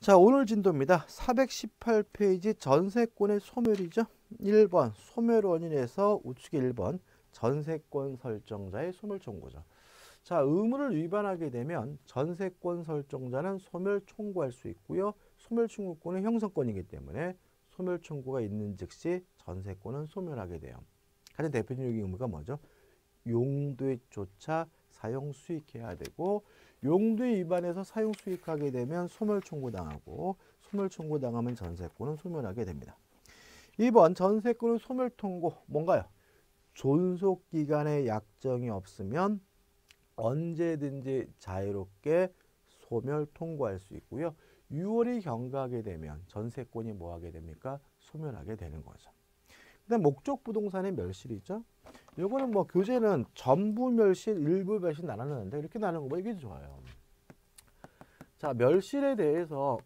자, 오늘 진도입니다. 418페이지 전세권의 소멸이죠. 1번 소멸 원인에서 우측에 1번 전세권 설정자의 소멸 청구죠. 자, 의무를 위반하게 되면 전세권 설정자는 소멸 청구할 수 있고요. 소멸 청구권은 형성권이기 때문에 소멸 청구가 있는 즉시 전세권은 소멸하게 돼요. 가장 대표적인 의무가 뭐죠? 용도조차 사용 수익해야 되고, 용도에 위반해서 사용 수익하게 되면 소멸 청구당하고, 소멸 청구당하면 전세권은 소멸하게 됩니다. 2번 전세권은 소멸 통고 뭔가요? 존속 기간의 약정이 없으면 언제든지 자유롭게 소멸 통고할 수 있고요. 6월이 경과하게 되면 전세권이 뭐 하게 됩니까? 소멸하게 되는 거죠. 그다음 목적 부동산의 멸실이죠. 요거는 뭐 교재는 전부 멸실, 일부 멸실 나눴는데 이렇게 나누는 거 이게 좋아요. 자, 멸실에 대해서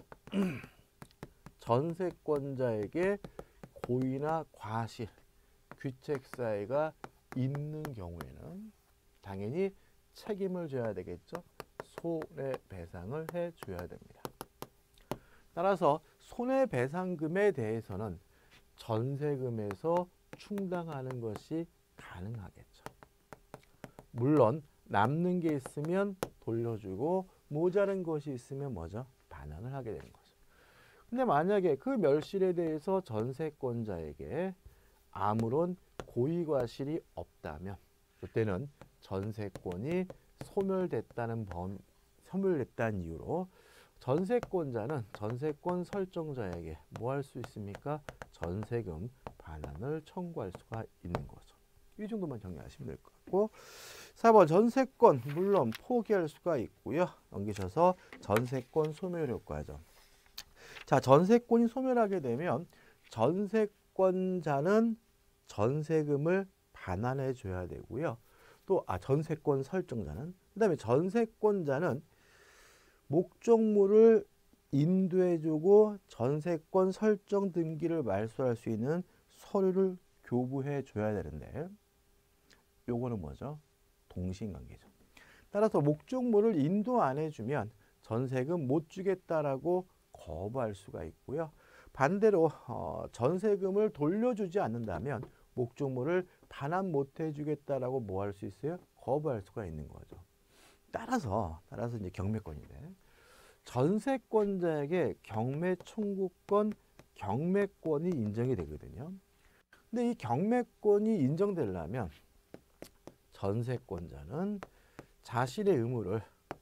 전세권자에게 고의나 과실, 귀책사유가 있는 경우에는 당연히 책임을 져야 되겠죠. 손해배상을 해줘야 됩니다. 따라서 손해배상금에 대해서는 전세금에서 충당하는 것이 가능하겠죠. 물론 남는 게 있으면 돌려주고 모자란 것이 있으면 뭐죠? 반환을 하게 되는 거죠. 근데 만약에 그 멸실에 대해서 전세권자에게 아무런 고의과실이 없다면 그때는 전세권이 소멸됐다는 이유로 전세권자는 전세권 설정자에게 뭐 할 수 있습니까? 전세금 반환을 청구할 수가 있는 거죠. 이 정도만 정리하시면 될 것 같고, 4번 전세권 물론 포기할 수가 있고요. 넘기셔서 전세권 소멸 효과죠. 자, 전세권이 소멸하게 되면 전세권자는 전세금을 반환해 줘야 되고요. 또 전세권 설정자는, 그다음에 전세권자는 목적물을 인도해주고 전세권 설정 등기를 말소할 수 있는 서류를 교부해 줘야 되는데, 요거는 뭐죠? 동시인관계죠. 따라서 목적물을 인도 안 해주면 전세금 못 주겠다라고 거부할 수가 있고요. 반대로 전세금을 돌려주지 않는다면 목적물을 반환 못 해주겠다라고 뭐 할 수 있어요? 거부할 수가 있는 거죠. 따라서 이제 경매권인데, 전세권자에게 경매 청구권, 경매권이 인정이 되거든요. 근데 이 경매권이 인정되려면 전세권자는 자신의 의무를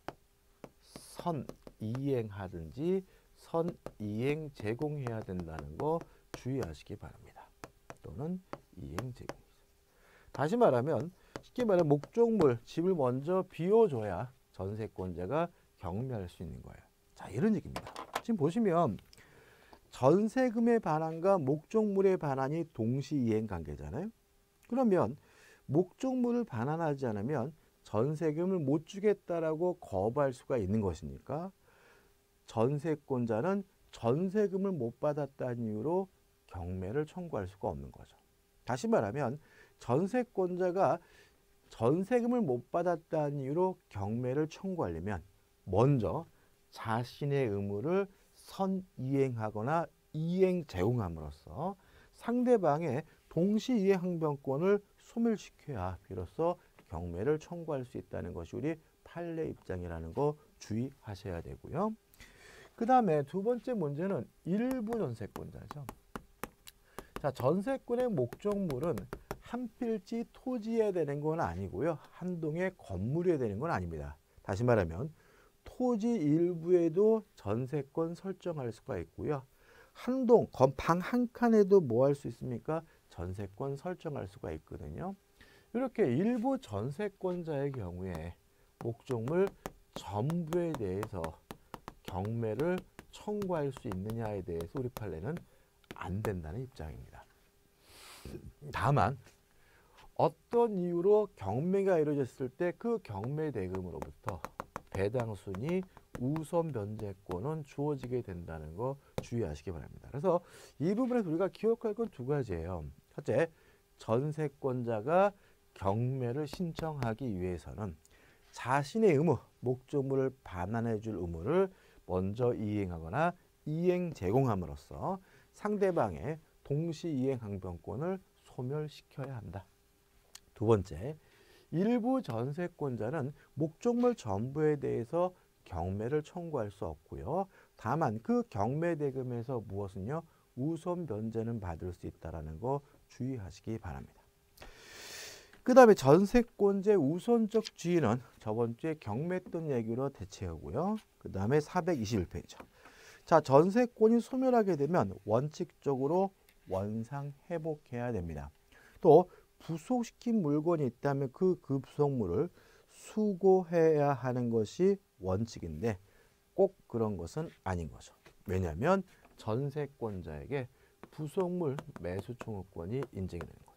선이행하든지 선이행 제공해야 된다는 거 주의하시기 바랍니다. 또는 이행 제공이죠. 다시 말하면 쉽게 말하면 목적물, 집을 먼저 비워줘야 전세권자가 경매할 수 있는 거예요. 자, 이런 얘기입니다. 지금 보시면 전세금의 반환과 목적물의 반환이 동시이행 관계잖아요. 그러면 목적물을 반환하지 않으면 전세금을 못 주겠다라고 거부할 수가 있는 것이니까 전세권자는 전세금을 못 받았다는 이유로 경매를 청구할 수가 없는 거죠. 다시 말하면 전세권자가 전세금을 못 받았다는 이유로 경매를 청구하려면 먼저 자신의 의무를 선이행하거나 이행 제공함으로써 상대방의 동시이행 항변권을 소멸시켜야 비로소 경매를 청구할 수 있다는 것이 우리 판례 입장이라는 거 주의하셔야 되고요. 그 다음에 두 번째 문제는 일부 전세권자죠. 자, 전세권의 목적물은 한 필지 토지여야 되는 건 아니고요. 한 동의 건물이어야 되는 건 아닙니다. 다시 말하면 토지 일부에도 전세권 설정할 수가 있고요. 한 동, 방 한 칸에도 뭐 할 수 있습니까? 전세권 설정할 수가 있거든요. 이렇게 일부 전세권자의 경우에 목적물 전부에 대해서 경매를 청구할 수 있느냐에 대해서 우리 판례는 안 된다는 입장입니다. 다만 어떤 이유로 경매가 이루어졌을 때 그 경매 대금으로부터 배당순이 우선 변제권은 주어지게 된다는 거 주의하시기 바랍니다. 그래서 이 부분에서 우리가 기억할 건 두 가지예요. 첫째, 전세권자가 경매를 신청하기 위해서는 자신의 의무, 목적물을 반환해 줄 의무를 먼저 이행하거나 이행 제공함으로써 상대방의 동시 이행 항변권을 소멸시켜야 한다. 두 번째, 일부 전세권자는 목적물 전부에 대해서 경매를 청구할 수 없고요. 다만 그 경매 대금에서 무엇은요? 우선 변제는 받을 수 있다는 거 주의하시기 바랍니다. 그 다음에 전세권자의 우선적 지위는 저번 주에 경매했던 얘기로 대체하고요. 그 다음에 421페이지. 자, 전세권이 소멸하게 되면 원칙적으로 원상 회복해야 됩니다. 또 부속시킨 물건이 있다면 그 부속물을 수거해야 하는 것이 원칙인데 꼭 그런 것은 아닌 거죠. 왜냐하면 전세권자에게 부속물 매수 청구권이 인정이 되는 거죠.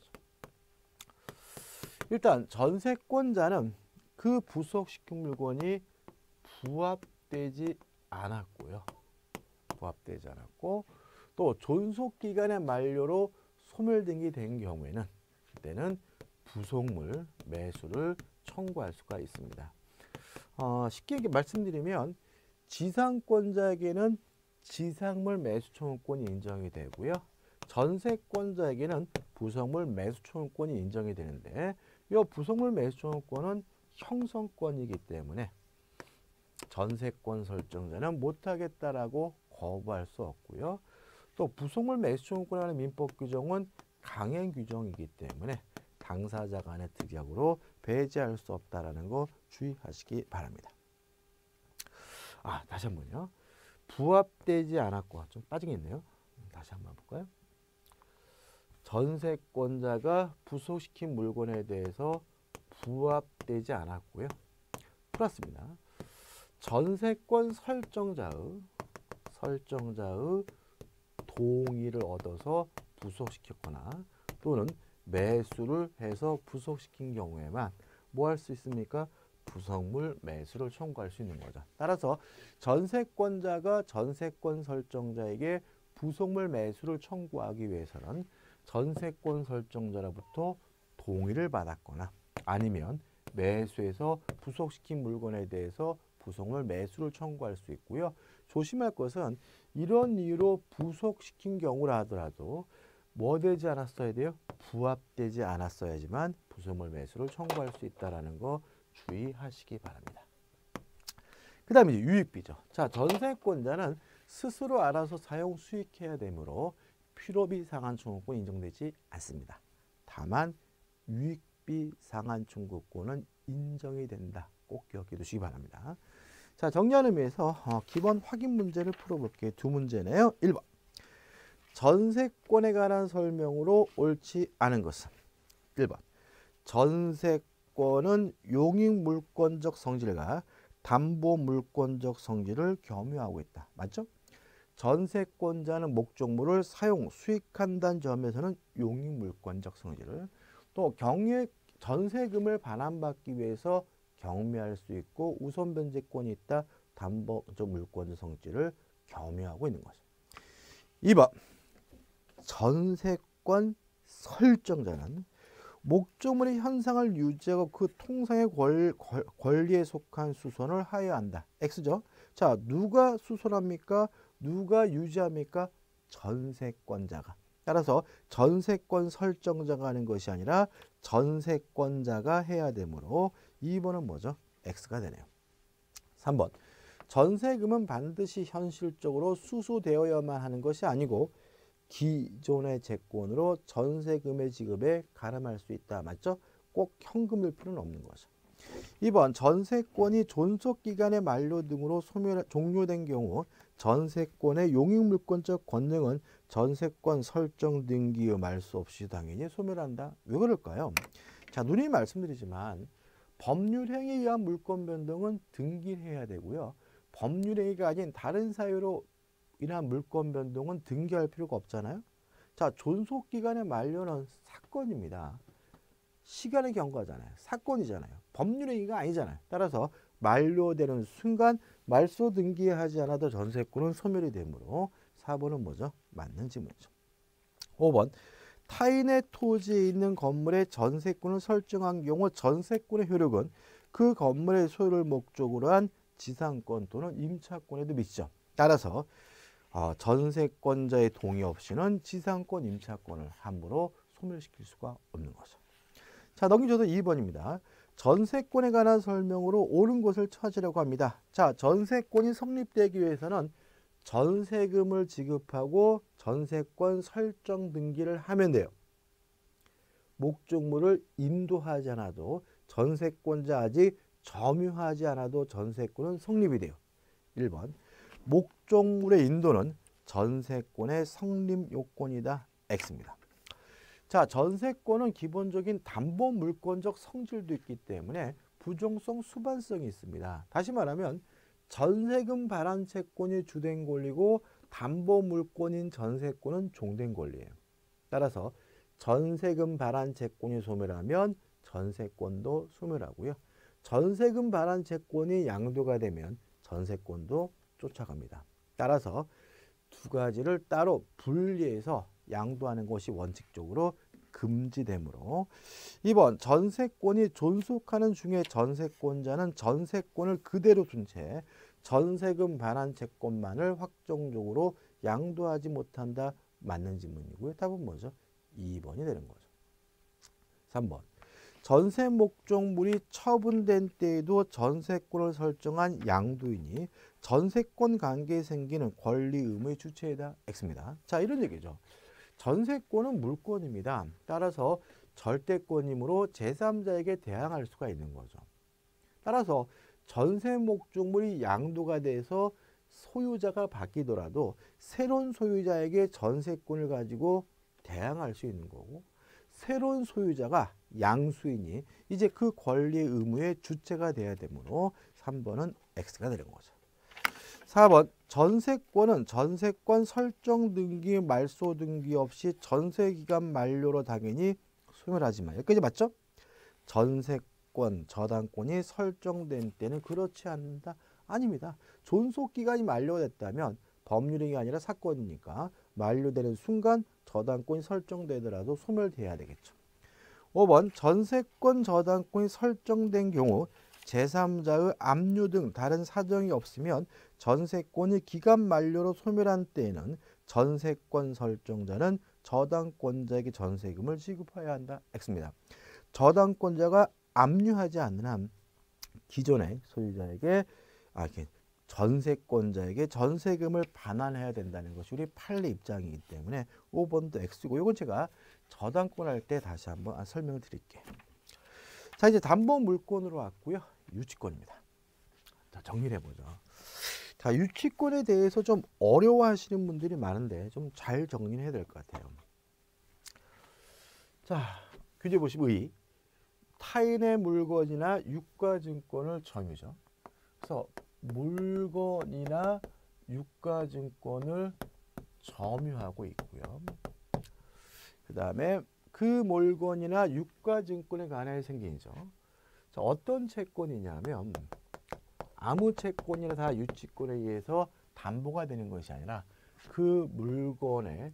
일단 전세권자는 그 부속시킨 물건이 부합되지 않았고요. 부합되지 않았고 또 존속기간의 만료로 소멸등이 된 경우에는 그때는 부속물 매수를 청구할 수가 있습니다. 쉽게 말씀드리면 지상권자에게는 지상물 매수 청구권이 인정이 되고요. 전세권자에게는 부속물 매수 청구권이 인정이 되는데 이 부속물 매수 청구권은 형성권이기 때문에 전세권 설정자는 못하겠다라고 거부할 수 없고요. 또 부속물 매수 청구권이라는 민법 규정은 강행 규정이기 때문에 당사자 간의 특약으로 배제할 수 없다라는 거 주의하시기 바랍니다. 다시 한번요. 부합되지 않았고 좀 빠진 게 있네요. 다시 한번 볼까요? 전세권자가 부속시킨 물건에 대해서 부합되지 않았고요. 플러스입니다. 전세권 설정자의 동의를 얻어서 부속시켰거나 또는 매수를 해서 부속시킨 경우에만 뭐 할 수 있습니까? 부속물 매수를 청구할 수 있는 거죠. 따라서 전세권자가 전세권 설정자에게 부속물 매수를 청구하기 위해서는 전세권 설정자로부터 동의를 받았거나 아니면 매수해서 부속시킨 물건에 대해서 부속물 매수를 청구할 수 있고요. 조심할 것은 이런 이유로 부속시킨 경우라 하더라도 뭐 되지 않았어야 돼요? 부합되지 않았어야지만 부속물 매수를 청구할 수 있다는 거 주의하시기 바랍니다. 그 다음에 유익비죠. 자, 전세권자는 스스로 알아서 사용 수익해야 되므로 필요비 상한 청구권 인정되지 않습니다. 다만 유익비 상한 청구권은 인정이 된다. 꼭 기억해 두시기 바랍니다. 자, 정리하는 의미에서 기본 확인 문제를 풀어볼게요. 두 문제네요. 1번. 전세권에 관한 설명으로 옳지 않은 것은 1번. 전세권은 용익물권적 성질과 담보물권적 성질을 겸유하고 있다. 맞죠? 전세권자는 목적물을 사용, 수익한다는 점에서는 용익물권적 성질을 또 전세금을 반환받기 위해서 경매할 수 있고 우선 변제권이 있다. 담보적 물권적 성질을 겸유하고 있는 거죠. 2번. 전세권 설정자는 목적물의 현상을 유지하고 그 통상의 권리에 속한 수선을 하여야 한다. X죠. 자, 누가 수선합니까? 누가 유지합니까? 전세권자가. 따라서 전세권 설정자가 하는 것이 아니라 전세권자가 해야 되므로 2번은 뭐죠? X가 되네요. 3번. 전세금은 반드시 현실적으로 수수되어야만 하는 것이 아니고 기존의 채권으로 전세금의 지급에 가름할 수 있다. 맞죠? 꼭 현금일 필요는 없는 거죠. 2번. 전세권이 존속기간의 만료 등으로 종료된 경우 전세권의 용익물권적 권능은 전세권 설정 등기의 말수 없이 당연히 소멸한다. 왜 그럴까요? 자, 누누이 말씀드리지만 법률행위에 의한 물권 변동은 등기를 해야 되고요. 법률행위가 아닌 다른 사유로 인한 물권 변동은 등기할 필요가 없잖아요. 자, 존속기간의 만료는 사건입니다. 시간의 경과잖아요. 사건이잖아요. 법률행위가 아니잖아요. 따라서 만료되는 순간 말소 등기하지 않아도 전세권은 소멸이 되므로 4번은 뭐죠? 맞는 지문이죠. 5번. 타인의 토지에 있는 건물의 전세권을 설정한 경우 전세권의 효력은 그 건물의 소유를 목적으로 한 지상권 또는 임차권에도 미치죠. 따라서 전세권자의 동의 없이는 지상권, 임차권을 함부로 소멸시킬 수가 없는 거죠. 자, 넘겨줘서 2번입니다. 전세권에 관한 설명으로 옳은 것을 찾으려고 합니다. 자, 전세권이 성립되기 위해서는 전세금을 지급하고 전세권 설정 등기를 하면 돼요. 목적물을 인도하지 않아도 전세권자 아직 점유하지 않아도 전세권은 성립이 돼요. 1번. 목적물의 인도는 전세권의 성립 요건이다. X입니다. 자, 전세권은 기본적인 담보물권적 성질도 있기 때문에 부종성 수반성이 있습니다. 다시 말하면 전세금 발행 채권이 주된 권리고 담보물권인 전세권은 종된 권리예요. 따라서 전세금 발행 채권이 소멸하면 전세권도 소멸하고요. 전세금 발행 채권이 양도가 되면 전세권도 쫓아갑니다. 따라서 두 가지를 따로 분리해서 양도하는 것이 원칙적으로 금지되므로 2번 전세권이 존속하는 중에 전세권자는 전세권을 그대로 둔 채 전세금 반환 채권만을 확정적으로 양도하지 못한다. 맞는 질문이고요. 답은 뭐죠? 2번이 되는 거죠. 3번 전세 목적물이 처분된 때에도 전세권을 설정한 양도인이 전세권 관계에 생기는 권리 의무의 주체이다. X입니다. 자, 이런 얘기죠. 전세권은 물권입니다. 따라서 절대권이므로 제3자에게 대항할 수가 있는 거죠. 따라서 전세 목적물이 양도가 돼서 소유자가 바뀌더라도 새로운 소유자에게 전세권을 가지고 대항할 수 있는 거고, 새로운 소유자가 양수인이 이제 그 권리의 의무의 주체가 돼야 되므로 3번은 X가 되는 거죠. 4번 전세권은 전세권 설정 등기 말소 등기 없이 전세기간 만료로 당연히 소멸하지만, 여기까지 맞죠? 전세권 저당권이 설정된 때는 그렇지 않는다? 아닙니다. 존속기간이 만료됐다면 법률이 아니라 사건이니까 만료되는 순간 저당권이 설정되더라도 소멸돼야 되겠죠. 5번 전세권 저당권이 설정된 경우 제3자의 압류 등 다른 사정이 없으면 전세권이 기간 만료로 소멸한 때에는 전세권 설정자는 저당권자에게 전세금을 지급해야 한다. X입니다. 저당권자가 압류하지 않는 한 기존의 소유자에게 전세권자에게 전세금을 반환해야 된다는 것이 우리 판례 입장이기 때문에 5번도 X고, 이건 제가 저당권 할 때 다시 한번 설명을 드릴게요. 자, 이제 담보물권으로 왔고요. 유치권입니다. 자, 정리를 해보죠. 자, 유치권에 대해서 좀 어려워하시는 분들이 많은데 좀 잘 정리해야 될 것 같아요. 자, 규제 보시면 의, 타인의 물건이나 유가증권을 점유죠. 그래서 물건이나 유가증권을 점유하고 있고요. 그 다음에 그 물건이나 유가증권에 관해 생기죠. 자, 어떤 채권이냐면 아무 채권이나 다 유치권에 의해서 담보가 되는 것이 아니라 그 물건에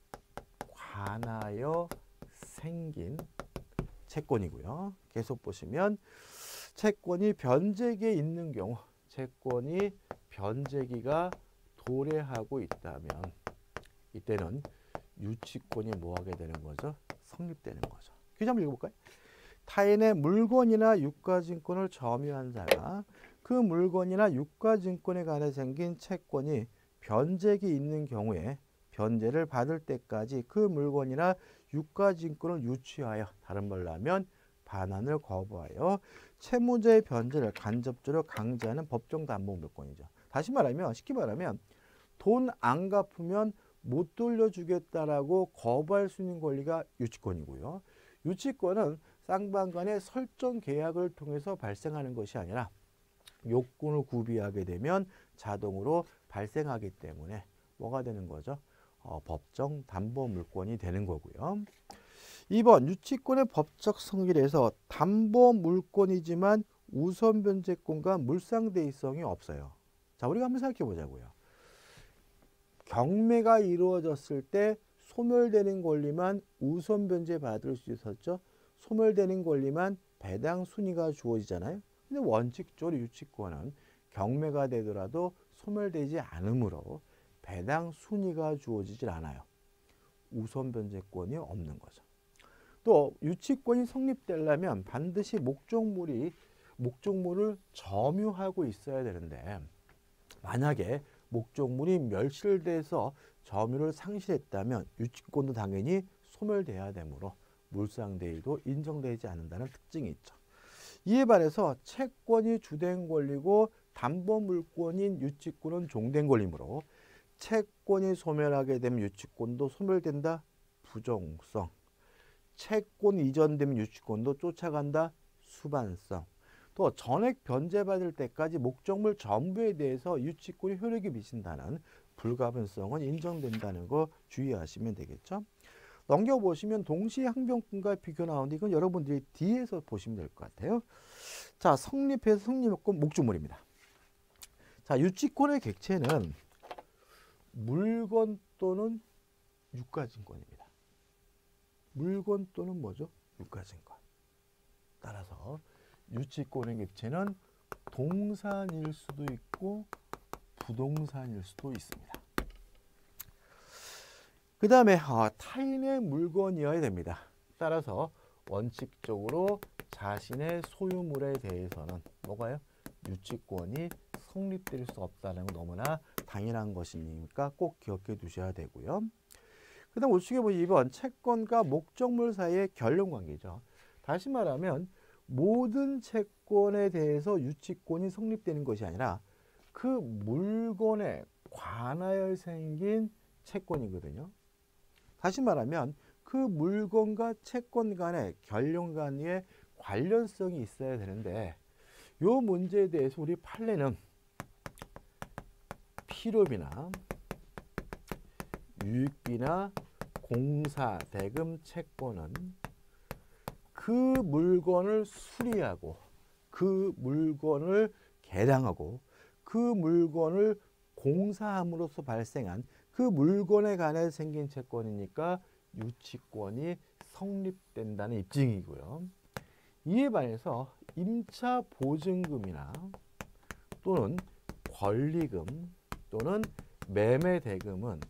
관하여 생긴 채권이고요. 계속 보시면 채권이 변제기에 있는 경우, 채권이 변제기가 도래하고 있다면 이때는 유치권이 뭐하게 되는 거죠? 성립되는 거죠. 규제 한번 읽어볼까요? 타인의 물건이나 유가증권을 점유한 자가 그 물건이나 유가증권에 관해 생긴 채권이 변제기 있는 경우에 변제를 받을 때까지 그 물건이나 유가증권을 유치하여, 다른 말로 하면 반환을 거부하여 채무자의 변제를 간접적으로 강제하는 법정 담보물권이죠. 다시 말하면, 쉽게 말하면 돈 안 갚으면 못 돌려주겠다라고 거부할 수 있는 권리가 유치권이고요. 유치권은 쌍방 간의 설정 계약을 통해서 발생하는 것이 아니라 요건을 구비하게 되면 자동으로 발생하기 때문에 뭐가 되는 거죠? 법정 담보물권이 되는 거고요. 2번 유치권의 법적 성질에서 담보물권이지만 우선 변제권과 물상대의성이 없어요. 자, 우리가 한번 생각해 보자고요. 경매가 이루어졌을 때 소멸되는 권리만 우선 변제 받을 수 있었죠. 소멸되는 권리만 배당 순위가 주어지잖아요. 근데 원칙적으로 유치권은 경매가 되더라도 소멸되지 않으므로 배당 순위가 주어지질 않아요. 우선 변제권이 없는 거죠. 또 유치권이 성립되려면 반드시 목적물을 점유하고 있어야 되는데 만약에 목적물이 멸실돼서 점유를 상실했다면 유치권도 당연히 소멸돼야 되므로 물상대위도 인정되지 않는다는 특징이 있죠. 이에 반해서 채권이 주된 권리고 담보물권인 유치권은 종된 권리므로 채권이 소멸하게 되면 유치권도 소멸된다. 부종성. 채권 이전되면 유치권도 쫓아간다. 수반성. 또 전액 변제받을 때까지 목적물 전부에 대해서 유치권이 효력이 미친다는 불가분성은 인정된다는 거 주의하시면 되겠죠. 넘겨보시면 동시 항변권과 비교 나오는데 이건 여러분들이 뒤에서 보시면 될 것 같아요. 자, 성립해서 성립요건 목적물입니다. 자, 유치권의 객체는 물건 또는 유가증권입니다. 물건 또는 뭐죠? 유가증권. 따라서 유치권의 객체는 동산일 수도 있고 부동산일 수도 있습니다. 그 다음에 타인의 물건이어야 됩니다. 따라서 원칙적으로 자신의 소유물에 대해서는 뭐가요? 유치권이 성립될 수 없다는 건 너무나 당연한 것이니까 꼭 기억해 두셔야 되고요. 그 다음 우측에 보시면 2번 채권과 목적물 사이의 결론관계죠. 다시 말하면 모든 채권에 대해서 유치권이 성립되는 것이 아니라 그 물건에 관하여 생긴 채권이거든요. 다시 말하면 그 물건과 채권 간의 결론 간의 관련성이 있어야 되는데 이 문제에 대해서 우리 판례는 필요비나 유익비나 공사, 대금, 채권은 그 물건을 수리하고 그 물건을 개량하고 그 물건을 공사함으로써 발생한 그 물건에 관해 생긴 채권이니까 유치권이 성립된다는 입증이고요. 이에 반해서 임차 보증금이나 또는 권리금 또는 매매 대금은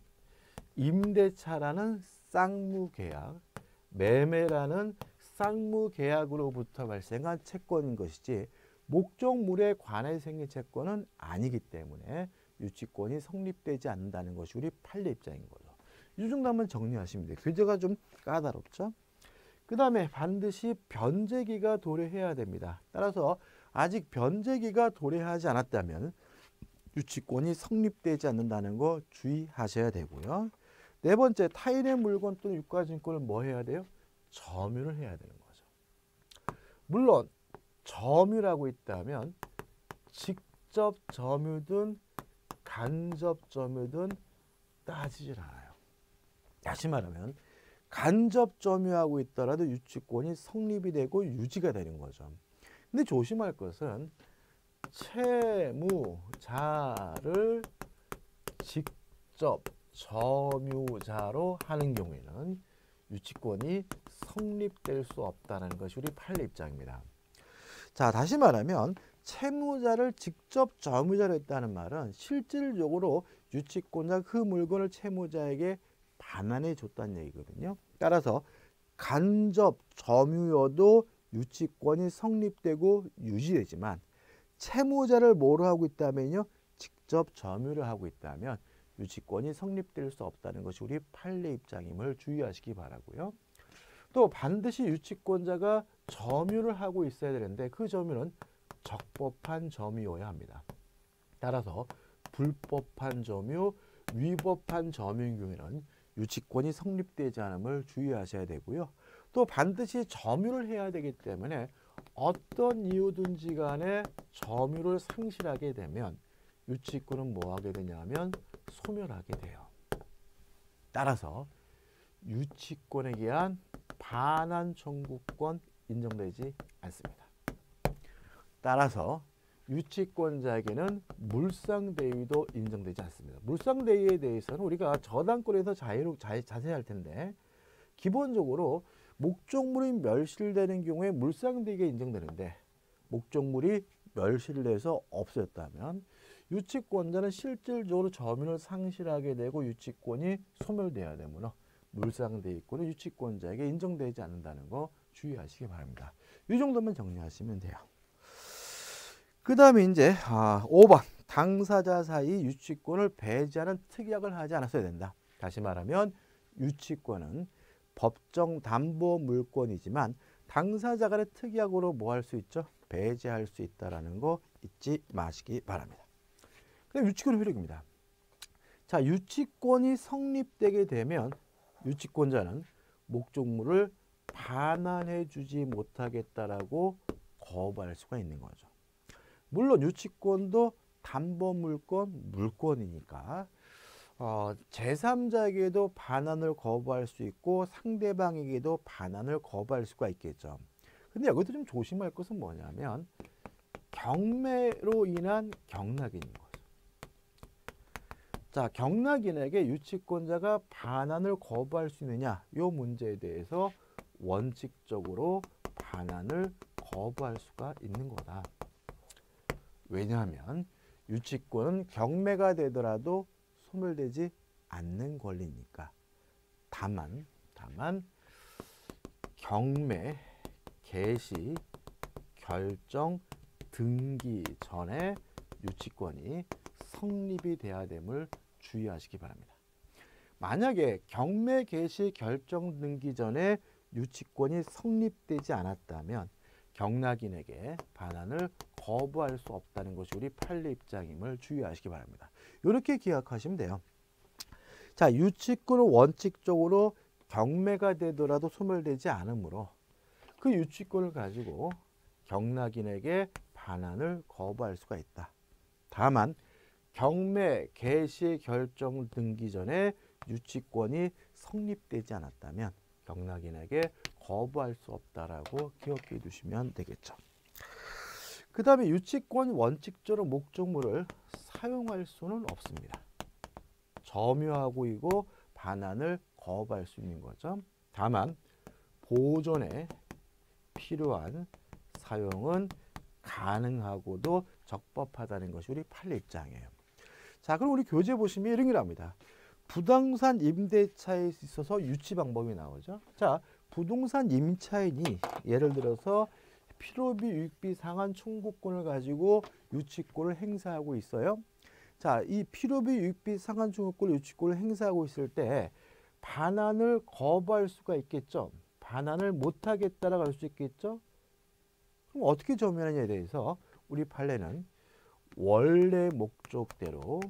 임대차라는 쌍무계약, 매매라는 쌍무계약으로부터 발생한 채권인 것이지 목적물에 관해 생긴 채권은 아니기 때문에 유치권이 성립되지 않는다는 것이 우리 판례 입장인 거죠. 이 정도만 정리하시면 돼요. 교재가 좀 까다롭죠. 그 다음에 반드시 변제기가 도래해야 됩니다. 따라서 아직 변제기가 도래하지 않았다면 유치권이 성립되지 않는다는 거 주의하셔야 되고요. 네 번째, 타인의 물건 또는 유가증권을 뭐 해야 돼요? 점유를 해야 되는 거죠. 물론 점유라고 있다면 직접 점유든 간접 점유든 따지질 않아요. 다시 말하면 간접 점유하고 있더라도 유치권이 성립이 되고 유지가 되는 거죠. 근데 조심할 것은 채무자를 직접 점유자로 하는 경우에는 유치권이 성립될 수 없다는 것이 우리 판례 입장입니다. 자, 다시 말하면 채무자를 직접 점유자로 했다는 말은 실질적으로 유치권자 그 물건을 채무자에게 반환해 줬다는 얘기거든요. 따라서 간접 점유여도 유치권이 성립되고 유지되지만 채무자를 뭐로 하고 있다면요? 직접 점유를 하고 있다면 유치권이 성립될 수 없다는 것이 우리 판례 입장임을 주의하시기 바라고요. 또 반드시 유치권자가 점유를 하고 있어야 되는데 그 점유는 적법한 점유여야 합니다. 따라서 불법한 점유, 위법한 점유인 경우에는 유치권이 성립되지 않음을 주의하셔야 되고요. 또 반드시 점유를 해야 되기 때문에 어떤 이유든지 간에 점유를 상실하게 되면 유치권은 뭐 하게 되냐면 소멸하게 돼요. 따라서 유치권에 의한 반환 청구권 인정되지 않습니다. 따라서 유치권자에게는 물상대위도 인정되지 않습니다. 물상대위에 대해서는 우리가 저당권에서 자세히 할 텐데 기본적으로 목적물이 멸실되는 경우에 물상대위가 인정되는데 목적물이 멸실을 해서 없어졌다면 유치권자는 실질적으로 점유를 상실하게 되고 유치권이 소멸돼야 되므로 물상대위권은 유치권자에게 인정되지 않는다는 거 주의하시기 바랍니다. 이 정도만 정리하시면 돼요. 그 다음에 이제 5번 당사자 사이 유치권을 배제하는 특약을 하지 않았어야 된다. 다시 말하면 유치권은 법정 담보 물권이지만 당사자 간의 특약으로 뭐 할 수 있죠? 배제할 수 있다는 거 잊지 마시기 바랍니다. 그다음 유치권의 효력입니다. 자, 유치권이 성립되게 되면 유치권자는 목적물을 반환해 주지 못하겠다라고 거부할 수가 있는 거죠. 물론 유치권도 담보물권, 물권이니까 제3자에게도 반환을 거부할 수 있고 상대방에게도 반환을 거부할 수가 있겠죠. 근데 여기서 좀 조심할 것은 뭐냐면 경매로 인한 경락인인 거죠. 자, 경락인에게 유치권자가 반환을 거부할 수 있느냐, 이 문제에 대해서 원칙적으로 반환을 거부할 수가 있는 거다. 왜냐하면 유치권은 경매가 되더라도 소멸되지 않는 권리니까. 다만 경매, 개시, 결정, 등기 전에 유치권이 성립이 돼야 됨을 주의하시기 바랍니다. 만약에 경매, 개시, 결정, 등기 전에 유치권이 성립되지 않았다면 경락인에게 반환을 거부할 수 없다는 것이 우리 판례 입장임을 주의하시기 바랍니다. 이렇게 기억하시면 돼요. 자, 유치권은 원칙적으로 경매가 되더라도 소멸되지 않으므로 그 유치권을 가지고 경락인에게 반환을 거부할 수가 있다. 다만 경매, 개시, 결정, 등기 전에 유치권이 성립되지 않았다면 경락인에게 거부할 수 없다라고 기억해 두시면 되겠죠. 그 다음에 유치권 원칙적으로 목적물을 사용할 수는 없습니다. 점유하고 있고 반환을 거부할 수 있는 거죠. 다만 보존에 필요한 사용은 가능하고도 적법하다는 것이 우리 판례 입장이에요. 자, 그럼 우리 교재 보시면 이런 게 나옵니다. 부동산 임대차에 있어서 유치 방법이 나오죠. 자, 부동산 임차인이 예를 들어서 필요비, 유익비, 상환 청구권을 가지고 유치권을 행사하고 있어요. 자, 이 필요비, 유익비, 상환 청구권, 유치권을 행사하고 있을 때 반환을 거부할 수가 있겠죠. 반환을 못하겠다라고 할 수 있겠죠. 그럼 어떻게 점유하느냐에 대해서 우리 판례는 원래 목적대로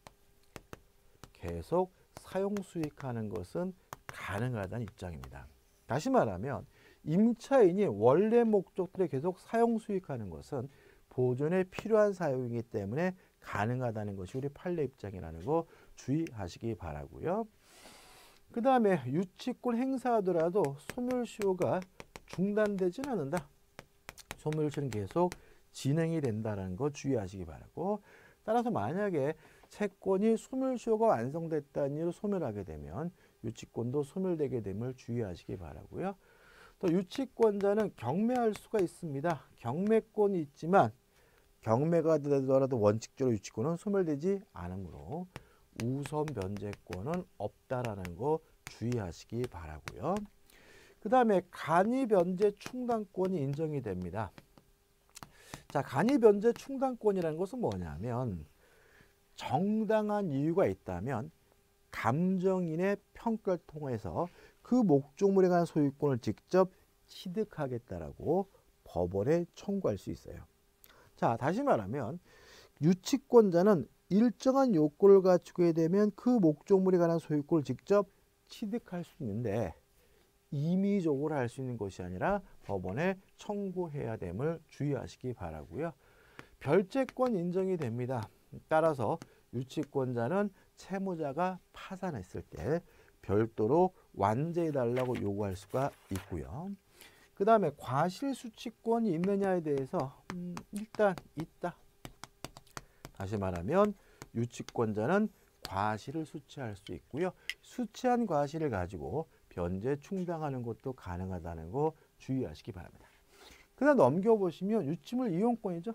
계속 사용 수익하는 것은 가능하다는 입장입니다. 다시 말하면 임차인이 원래 목적대로 계속 사용 수익하는 것은 보존에 필요한 사용이기 때문에 가능하다는 것이 우리 판례 입장이라는 거 주의하시기 바라고요. 그 다음에 유치권 행사하더라도 소멸시효가 중단되지는 않는다. 소멸시효는 계속 진행이 된다는 거 주의하시기 바라고, 따라서 만약에 채권이 소멸시효가 완성됐다는 이유로 소멸하게 되면 유치권도 소멸되게 됨을 주의하시기 바라고요. 또 유치권자는 경매할 수가 있습니다. 경매권이 있지만 경매가 되더라도 원칙적으로 유치권은 소멸되지 않으므로 우선 변제권은 없다라는 거 주의하시기 바라고요. 그 다음에 간이 변제 충당권이 인정이 됩니다. 자, 간이 변제 충당권이라는 것은 뭐냐면 정당한 이유가 있다면 감정인의 평가를 통해서 그 목적물에 관한 소유권을 직접 취득하겠다라고 법원에 청구할 수 있어요. 자, 다시 말하면 유치권자는 일정한 요건을 갖추게 되면 그 목적물에 관한 소유권을 직접 취득할 수 있는데 임의적으로 할 수 있는 것이 아니라 법원에 청구해야 됨을 주의하시기 바라고요. 별채권 인정이 됩니다. 따라서 유치권자는 채무자가 파산했을 때 별도로 완제해달라고 요구할 수가 있고요. 그 다음에 과실수취권이 있느냐에 대해서 일단 있다. 다시 말하면 유치권자는 과실을 수취할 수 있고요. 수취한 과실을 가지고 변제 충당하는 것도 가능하다는 거 주의하시기 바랍니다. 그 다음 넘겨보시면 유치물 이용권이죠.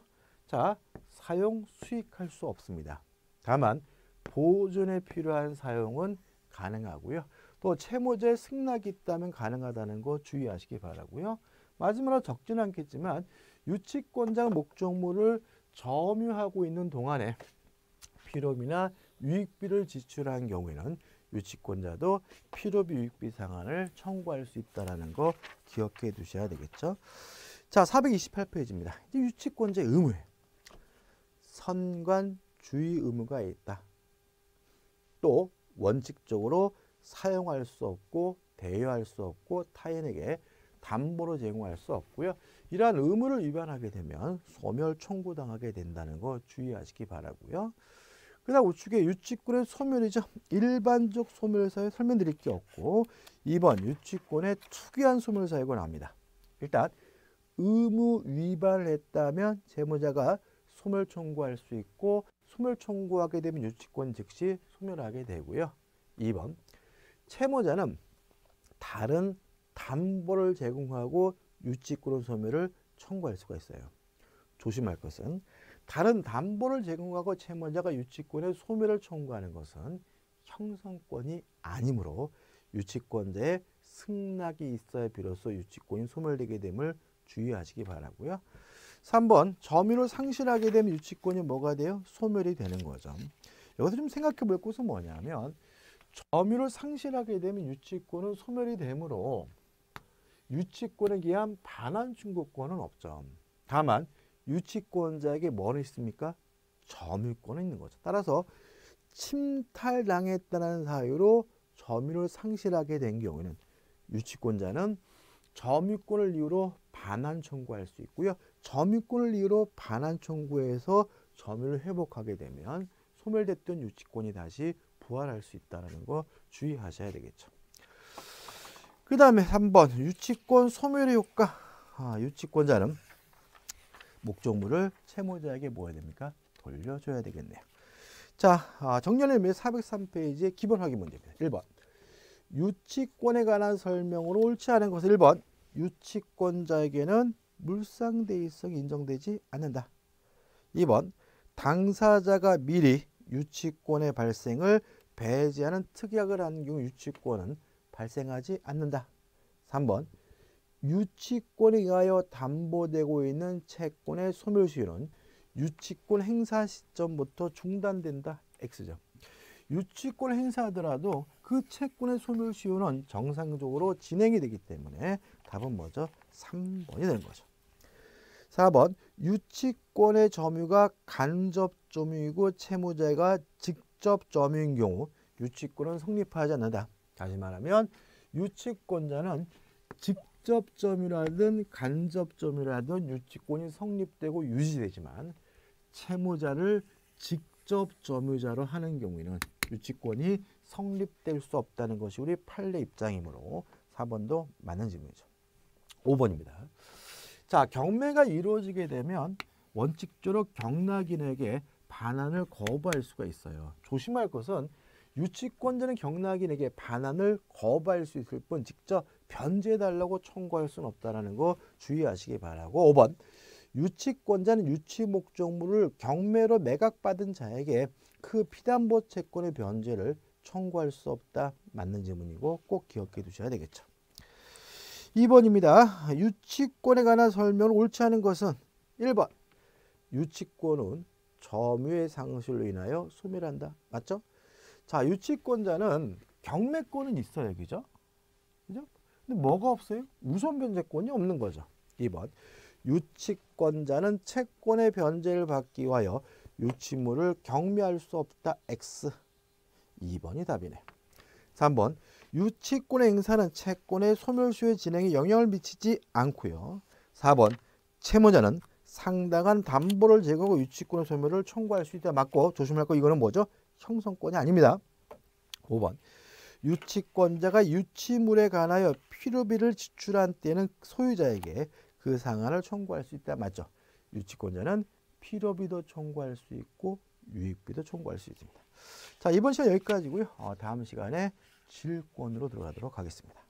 자, 사용, 수익할 수 없습니다. 다만 보존에 필요한 사용은 가능하고요. 또 채무자의 승낙이 있다면 가능하다는 거 주의하시기 바라고요. 마지막으로 적지는 않겠지만 유치권자가 목적물을 점유하고 있는 동안에 필요비나 유익비를 지출한 경우에는 유치권자도 필요비 유익비 상환을 청구할 수 있다는 거 기억해 두셔야 되겠죠. 자, 428페이지입니다. 이제 유치권자의 의무예요. 선관 주의 의무가 있다. 또 원칙적으로 사용할 수 없고 대여할 수 없고 타인에게 담보로 제공할 수 없고요. 이러한 의무를 위반하게 되면 소멸 청구당하게 된다는 거 주의하시기 바라고요. 그다음 우측에 유치권의 소멸이죠. 일반적 소멸 사유 설명드릴 게 없고 2번 유치권의 특이한 소멸 사유가 나옵니다. 일단 의무 위반을 했다면 채무자가 소멸 청구할 수 있고 소멸 청구하게 되면 유치권 즉시 소멸하게 되고요. 2번 채무자는 다른 담보를 제공하고 유치권 소멸을 청구할 수가 있어요. 조심할 것은 다른 담보를 제공하고 채무자가 유치권의 소멸을 청구하는 것은 형성권이 아니므로 유치권자의 승낙이 있어야 비로소 유치권이 소멸되게 됨을 주의하시기 바라고요. 3번 점유를 상실하게 되면 유치권이 뭐가 돼요? 소멸이 되는 거죠. 여기서 좀 생각해 볼 것은 뭐냐면 점유를 상실하게 되면 유치권은 소멸이 되므로 유치권에 기한 반환 청구권은 없죠. 다만 유치권자에게 뭐는 있습니까? 점유권은 있는 거죠. 따라서 침탈당했다는 사유로 점유를 상실하게 된 경우에는 유치권자는 점유권을 이유로 반환 청구할 수 있고요. 점유권을 이유로 반환 청구해서 점유를 회복하게 되면 소멸됐던 유치권이 다시 부활할 수 있다는 거 주의하셔야 되겠죠. 그 다음에 3번 유치권 소멸의 효과. 유치권자는 목적물을 채무자에게 뭐 해야 됩니까? 돌려줘야 되겠네요. 자, 정년의 403페이지의 기본 확인 문제입니다. 1번 유치권에 관한 설명으로 옳지 않은 것은 1번 유치권자에게는 물상대의성이 인정되지 않는다. 2번 당사자가 미리 유치권의 발생을 배제하는 특약을 하는 경우 유치권은 발생하지 않는다. 3번 유치권에 의하여 담보되고 있는 채권의 소멸 시효는 유치권 행사 시점부터 중단된다. X죠. 유치권 행사하더라도 그 채권의 소멸 시효는 정상적으로 진행이 되기 때문에 답은 뭐죠? 3번이 되는 거죠. 4번 유치권의 점유가 간접 점유이고 채무자가 직접 점유인 경우 유치권은 성립하지 않는다. 다시 말하면 유치권자는 직접 점유라든 간접 점유라든 유치권이 성립되고 유지되지만 채무자를 직접 점유자로 하는 경우에는 유치권이 성립될 수 없다는 것이 우리 판례 입장이므로 4번도 맞는 질문이죠. 5번입니다. 자, 경매가 이루어지게 되면 원칙적으로 경락인에게 반환을 거부할 수가 있어요. 조심할 것은 유치권자는 경락인에게 반환을 거부할 수 있을 뿐 직접 변제해달라고 청구할 수는 없다는 거 주의하시기 바라고 5번 유치권자는 유치 목적물을 경매로 매각받은 자에게 그 피담보 채권의 변제를 청구할 수 없다. 맞는 질문이고 꼭 기억해 두셔야 되겠죠. 2번입니다. 유치권에 관한 설명을 옳지 않은 것은 1번 유치권은 점유의 상실로 인하여 소멸한다. 맞죠? 자, 유치권자는 경매권은 있어요. 그죠? 그죠? 근데 뭐가 없어요? 우선 변제권이 없는 거죠. 2번 유치권자는 채권의 변제를 받기 위하여 유치물을 경매할 수 없다. X. 2번이 답이네. 3번 유치권의 행사는 채권의 소멸시효의 진행에 영향을 미치지 않고요. 4번 채무자는 상당한 담보를 제공하고 유치권의 소멸을 청구할 수 있다. 맞고 조심할 거 이거는 뭐죠? 형성권이 아닙니다. 5번 유치권자가 유치물에 관하여 필요비를 지출한 때는 소유자에게 그 상환을 청구할 수 있다. 맞죠? 유치권자는 필요비도 청구할 수 있고 유익비도 청구할 수 있습니다. 자, 이번 시간 여기까지고요. 다음 시간에 질권으로 들어가도록 하겠습니다.